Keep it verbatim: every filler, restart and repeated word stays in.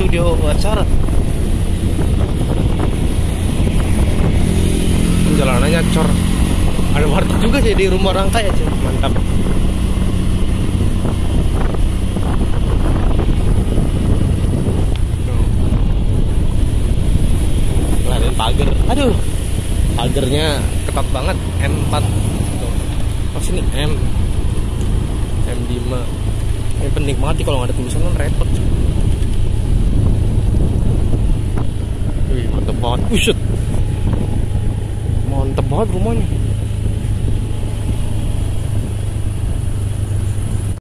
video acara. Jalanannya cor. Ada warteg juga sih di rumah orang kaya sih. Mantap. Ngelarin pagar. Aduh. Pagernya ketat banget. M empat. Tuh. Oh sini M. M lima. Ini penting banget kalau nggak ada tulisan kan repot. Wih, mantep banget. Uset. Mantep banget rumahnya.